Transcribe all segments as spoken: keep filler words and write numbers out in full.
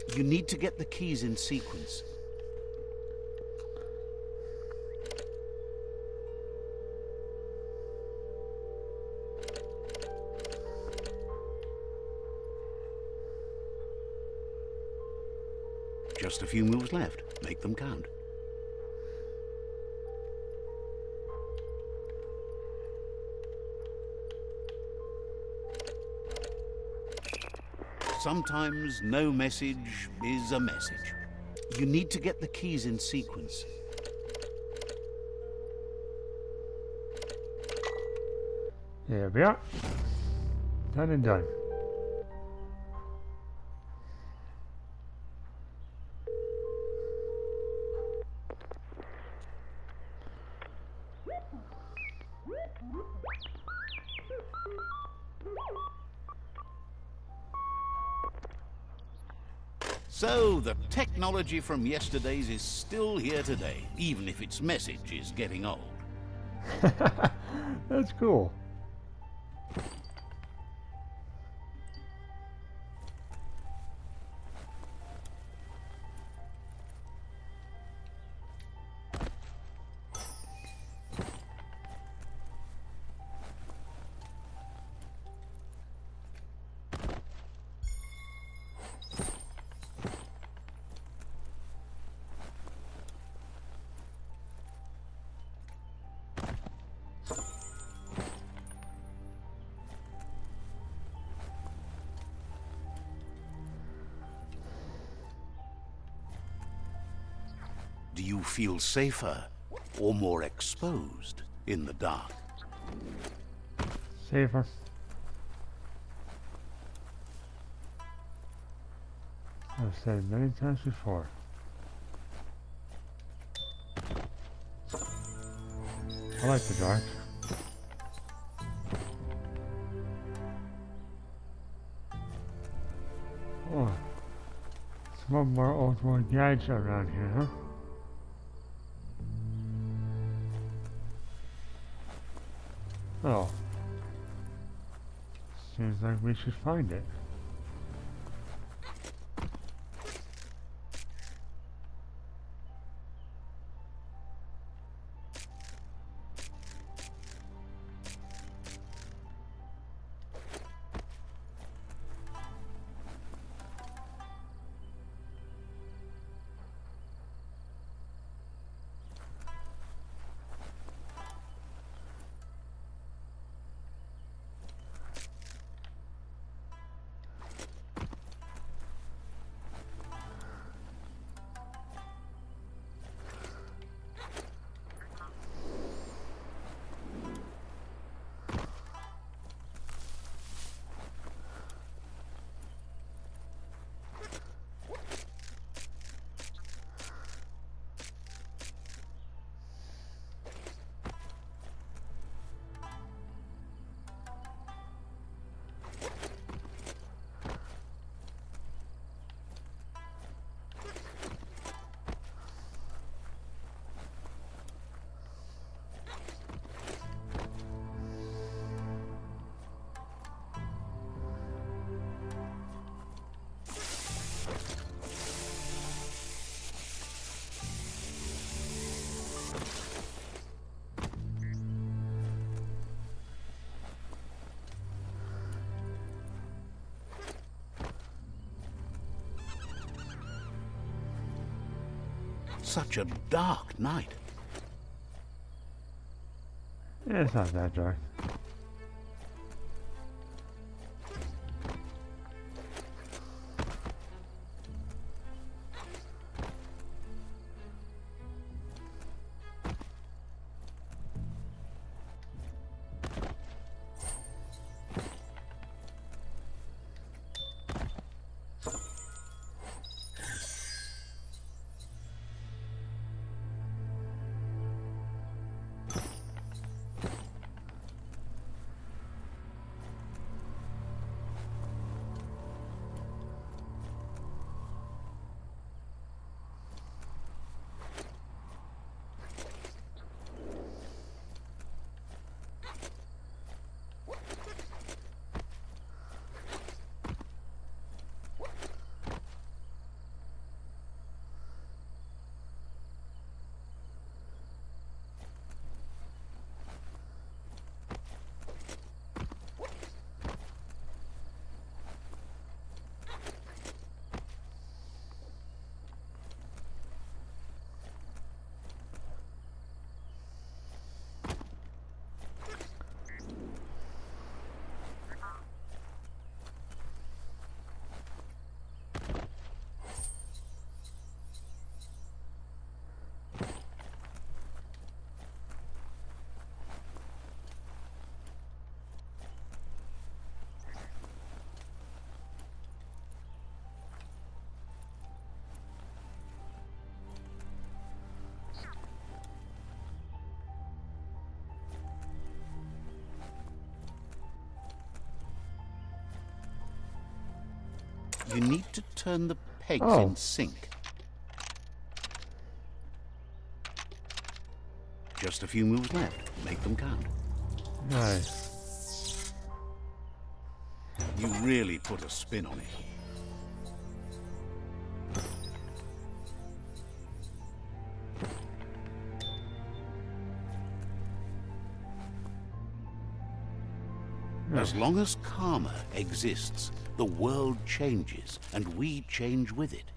You need to get the keys in sequence. Just a few moves left. Make them count. Sometimes no message is a message. You need to get the keys in sequence. There we are. Done and done. So, the technology from yesterday's is still here today, even if its message is getting old. That's cool. Do you feel safer or more exposed in the dark? Safer. I've said it many times before. I like the dark. Oh, some more old world gadgets around here, huh? Oh. Seems like we should find it. Such a dark night. Yeah, it's not that dark. You need to turn the pegs Oh. in sync. Just a few moves left. Make them count. Nice. You really put a spin on it. As long as karma exists, the world changes, and we change with it.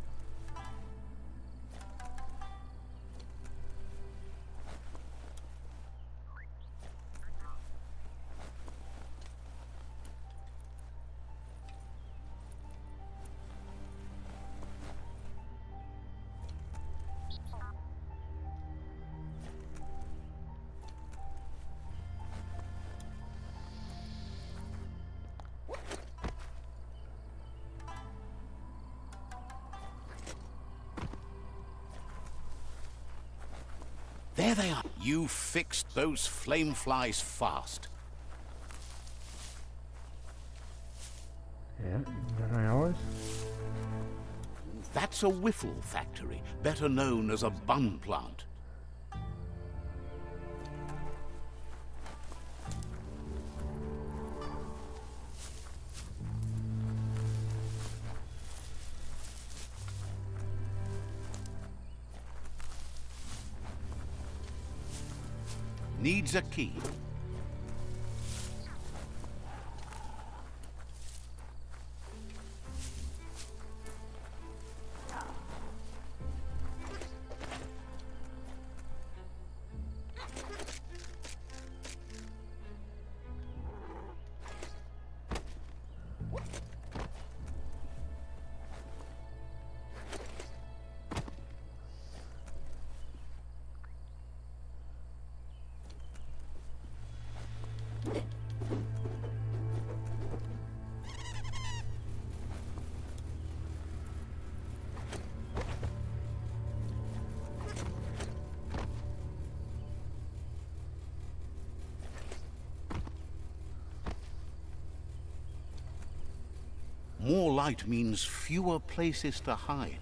There they are. You fixed those flame flies fast. Yeah, did I always? That's a whiffle factory, better known as a bun plant. Needs a key. More light means fewer places to hide.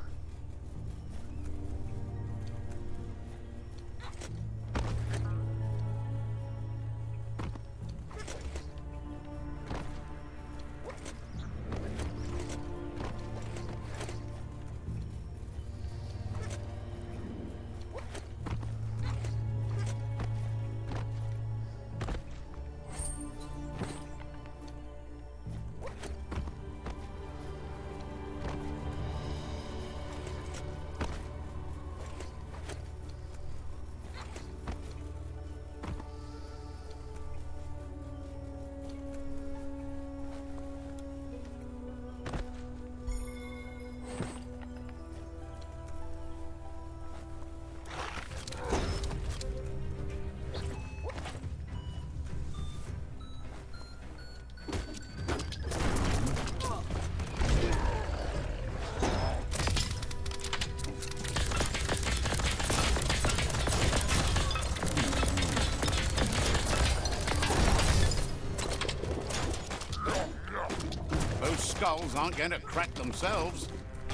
Skulls aren't going to crack themselves.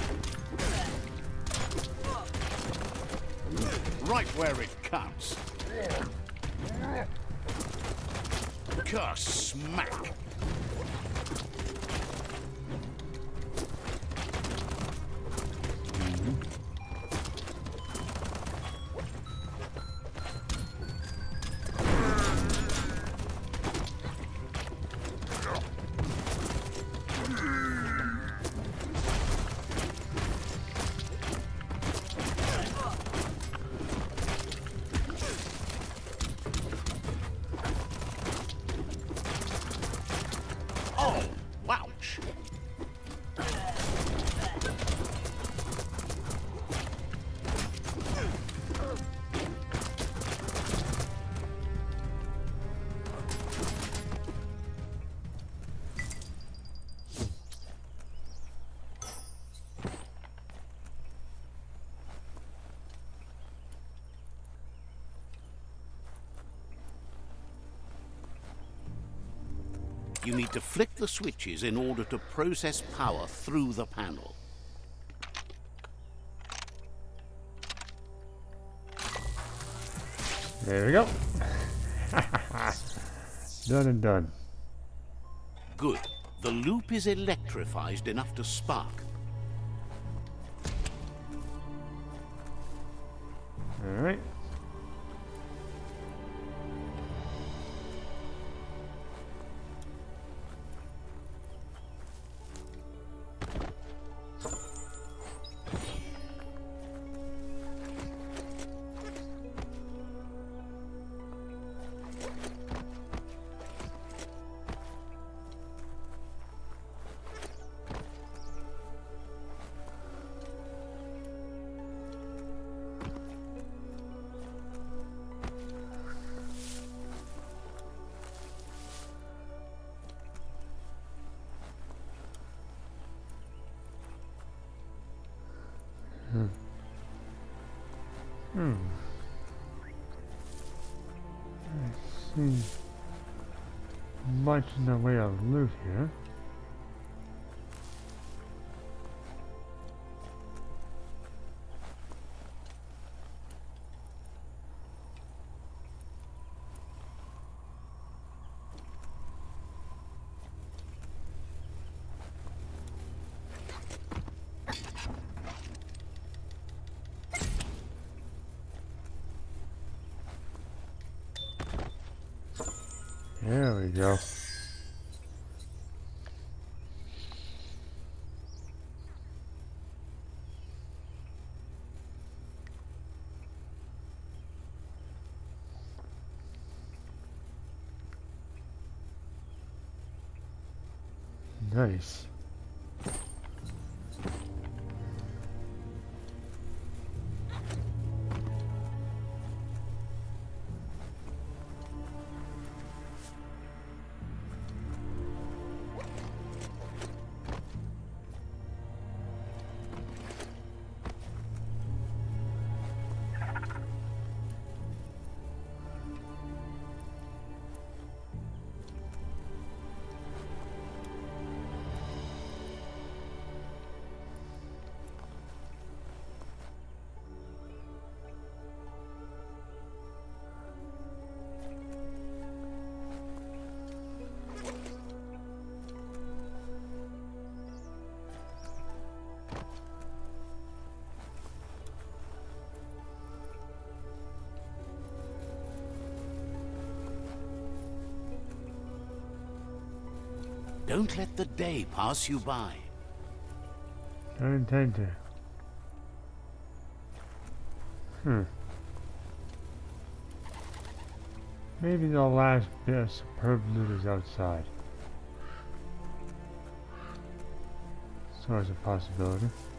Right where it counts. Curse smack. You need to flick the switches in order to process power through the panel. There we go. Done and done. Good. The loop is electrified enough to spark. All right. Hmm. Hmm. I see much in the way of loot here. There we go. Nice. Don't let the day pass you by. Don't intend to. Hmm. Maybe the last bit of superb loot is outside. So it's a possibility.